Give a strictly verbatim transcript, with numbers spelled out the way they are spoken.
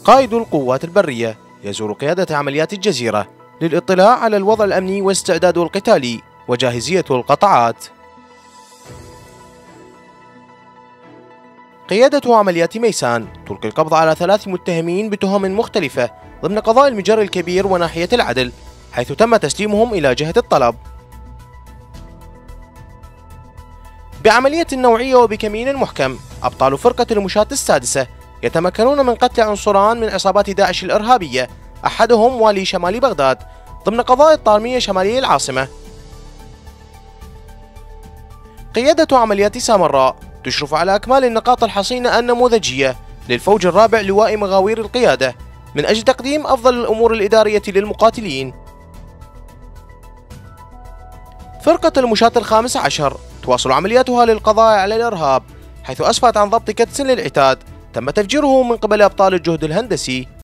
قائد القوات البرية يزور قيادة عمليات الجزيرة للاطلاع على الوضع الأمني واستعداده القتالي وجاهزية القطاعات. قيادة عمليات ميسان تلقي القبض على ثلاث متهمين بتهم مختلفة ضمن قضاء المجر الكبير وناحية العدل، حيث تم تسليمهم إلى جهة الطلب. بعملية نوعية وبكمين محكم، أبطال فرقة المشاة السادسة يتمكنون من قتل عنصران من عصابات داعش الإرهابية، أحدهم والي شمال بغداد، ضمن قضاء الطالمية شمالي العاصمة. قيادة عمليات سامراء تشرف على أكمال النقاط الحصينة النموذجية للفوج الرابع لواء مغاوير القيادة من أجل تقديم أفضل الأمور الإدارية للمقاتلين. فرقة المشاة الخامس عشر تواصل عملياتها للقضاء على الإرهاب، حيث أسفرت عن ضبط كدس للعتاد تم تفجيره من قبل أبطال الجهد الهندسي.